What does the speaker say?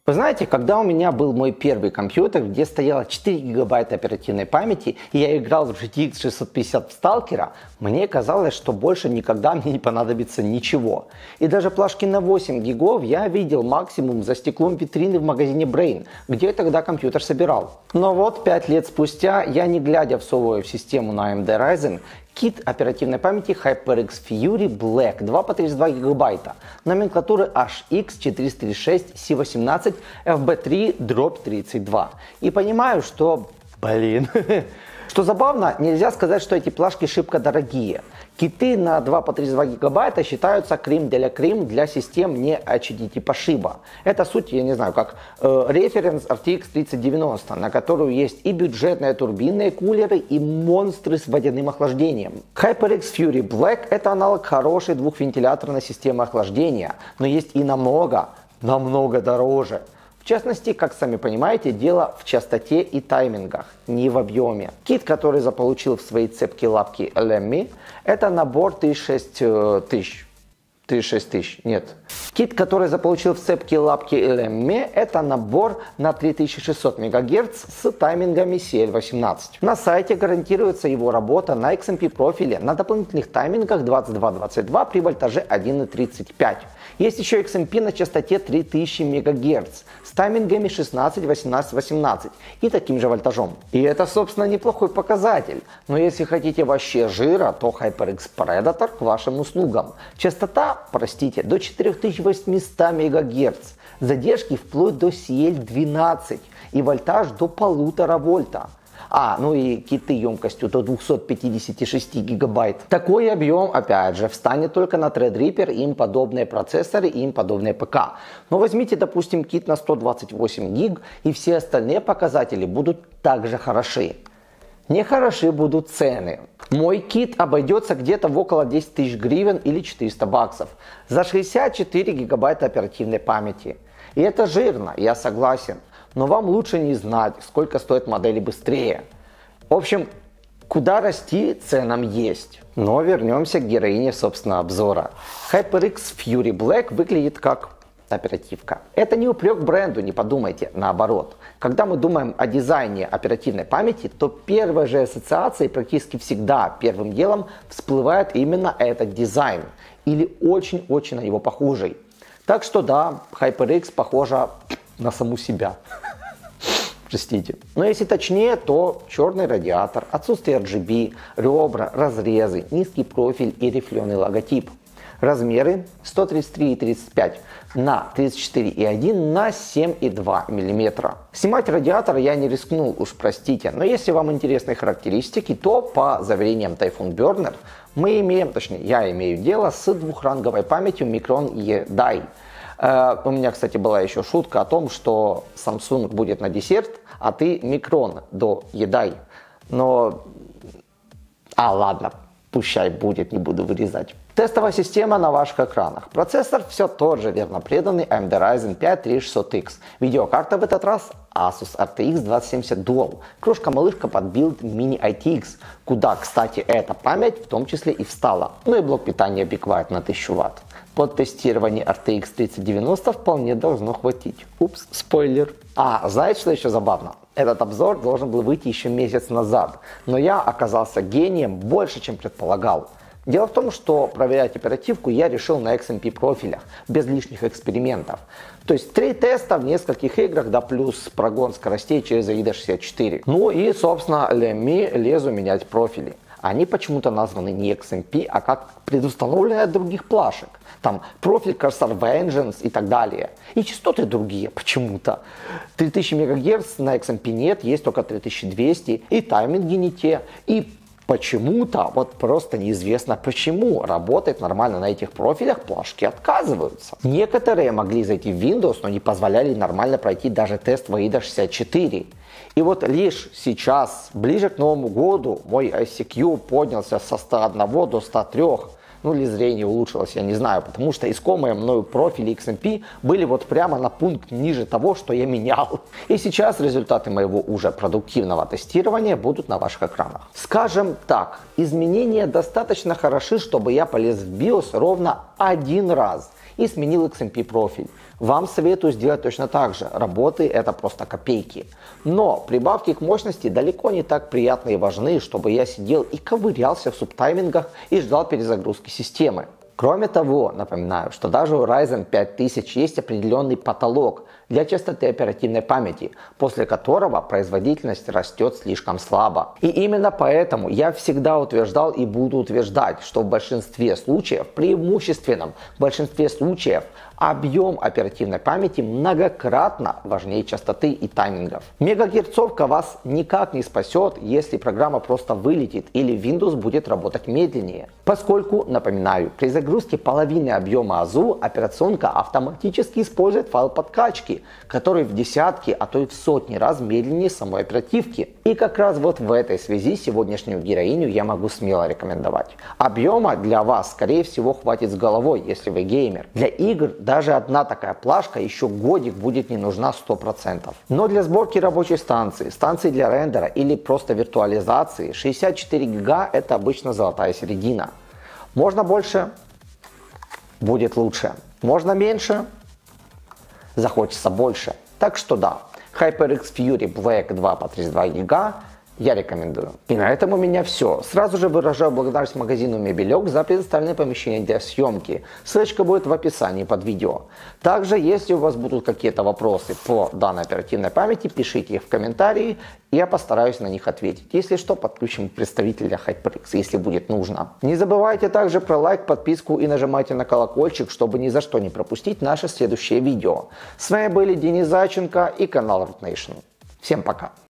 Вы знаете, когда у меня был мой первый компьютер, где стояло 4 гигабайта оперативной памяти, и я играл в GTX 650 в Сталкера, мне казалось, что больше никогда мне не понадобится ничего. И даже плашки на 8 гигов я видел максимум за стеклом витрины в магазине Brain, где я тогда компьютер собирал. Но вот 5 лет спустя я, не глядя, всовываю в систему на AMD Ryzen кит оперативной памяти HyperX Fury Black 2 по 32 гигабайта, номенклатуры HX436C18 FB3-32. И понимаю, что, что забавно, нельзя сказать, что эти плашки шибко дорогие. Киты на 2 по 32 гигабайта считаются крем для крем для систем не HD типа Toshiba. Это суть, я не знаю, как референс RTX 3090, на которую есть и бюджетные турбинные кулеры, и монстры с водяным охлаждением. HyperX Fury Black — это аналог хорошей двухвентиляторной системы охлаждения, но есть и намного дороже. В частности, как сами понимаете, дело в частоте и таймингах, не в объеме. Кит, который заполучил в своей цепке лапки Lemmy, это набор 36000. Нет. Кит, который заполучил в цепке лапки Lemmy, это набор на 3600 МГц с таймингами CL18. На сайте гарантируется его работа на XMP профиле на дополнительных таймингах 22-22 при вольтаже 1,35. Есть еще XMP на частоте 3000 МГц с таймингами 16, 18, 18 и таким же вольтажом. И это, собственно, неплохой показатель. Но если хотите вообще жира, то HyperX Predator к вашим услугам. Частота, простите, до 4800 МГц. Задержки вплоть до CL12 и вольтаж до 1,5 вольта. Ну и киты емкостью до 256 гигабайт. Такой объем, опять же, встанет только на Threadripper, им подобные процессоры, им подобные ПК. Но возьмите, допустим, кит на 128 гиг, и все остальные показатели будут также хороши. Не хороши будут цены. Мой кит обойдется где-то в около 10 тысяч гривен или 400 баксов за 64 гигабайта оперативной памяти. И это жирно, я согласен. Но вам лучше не знать, сколько стоят модели быстрее. В общем, куда расти, ценам есть. Но вернемся к героине, собственно, обзора. HyperX Fury Black выглядит как оперативка. Это не упрек бренду, не подумайте, наоборот. Когда мы думаем о дизайне оперативной памяти, то первой же ассоциацией практически всегда первым делом всплывает именно этот дизайн. Или очень-очень на него похожий. Так что да, HyperX похожа на саму себя. Простите. Но если точнее, то черный радиатор, отсутствие RGB, ребра, разрезы, низкий профиль и рифленый логотип. Размеры 133,35 на 34,1 на 7,2 мм. Снимать радиатор я не рискнул, уж простите, но если вам интересны характеристики, то по заверениям Typhoon Burner я имею дело с двухранговой памятью Micron E-Die. У меня, кстати, была еще шутка о том, что Samsung будет на десерт, а ты Micron до едай. Но... ладно, пущай будет, не буду вырезать. Тестовая система на ваших экранах. Процессор все тот же верно преданный AMD Ryzen 5 3600X. Видеокарта в этот раз Asus RTX 2070 Dual. Кружка-малышка под билд Mini ITX, куда, кстати, эта память в том числе и встала. Ну и блок питания Be Quiet на 1000 Вт. Под тестирование RTX 3090 вполне должно хватить. Упс, спойлер. Знаете, что еще забавно? Этот обзор должен был выйти еще месяц назад, но я оказался гением больше, чем предполагал. Дело в том, что проверять оперативку я решил на XMP профилях, без лишних экспериментов. То есть 3 теста в нескольких играх, да плюс прогон скоростей через AIDA 64. Ну и, собственно, Lemmy лезу менять профили. Они почему-то названы не XMP, а как предустановленные от других плашек. Там профиль Cursor Vengeance и так далее. И частоты другие почему-то. 3000 МГц на XMP нет, есть только 3200. И тайминги не те. И почему-то, вот просто неизвестно почему, работает нормально на этих профилях, плашки отказываются. Некоторые могли зайти в Windows, но не позволяли нормально пройти даже тест в AIDA 64. И вот лишь сейчас, ближе к Новому году, мой ICQ поднялся со 101 до 103. ну или зрение улучшилось, я не знаю, потому что искомые мною профили XMP были вот прямо на пункт ниже того, что я менял. И сейчас результаты моего уже продуктивного тестирования будут на ваших экранах. Скажем так, изменения достаточно хороши, чтобы я полез в BIOS ровно один раз и сменил XMP профиль. Вам советую сделать точно так же. Работы это просто копейки. Но прибавки к мощности далеко не так приятны и важны, чтобы я сидел и ковырялся в субтаймингах и ждал перезагрузки системы. Кроме того, напоминаю, что даже у Ryzen 5000 есть определенный потолок для частоты оперативной памяти, после которого производительность растет слишком слабо. И именно поэтому я всегда утверждал и буду утверждать, что в большинстве случаев, преимущественном большинстве случаев, объем оперативной памяти многократно важнее частоты и таймингов. Мегагерцовка вас никак не спасет, если программа просто вылетит или Windows будет работать медленнее. Поскольку, напоминаю, при загрузке половины объема АЗУ операционка автоматически использует файл подкачки, который в десятки, а то и в сотни раз медленнее самой оперативки. И как раз вот в этой связи сегодняшнюю героиню я могу смело рекомендовать. Объема для вас, скорее всего, хватит с головой, если вы геймер. Для игр даже одна такая плашка еще годик будет не нужна 100%. Но для сборки рабочей станции, станции для рендера или просто виртуализации 64 гига это обычно золотая середина. Можно больше, будет лучше. Можно меньше, захочется больше. Так что да, HyperX Fury Black 2 по 32 гига я рекомендую. И на этом у меня все. Сразу же выражаю благодарность магазину Мебелек за предоставленное помещение для съемки. Ссылочка будет в описании под видео. Также, если у вас будут какие-то вопросы по данной оперативной памяти, пишите их в комментарии, и я постараюсь на них ответить. Если что, подключим представителя HyperX, если будет нужно. Не забывайте также про лайк, подписку и нажимайте на колокольчик, чтобы ни за что не пропустить наше следующее видео. С вами были Денис Зайченко и канал Root Nation. Всем пока!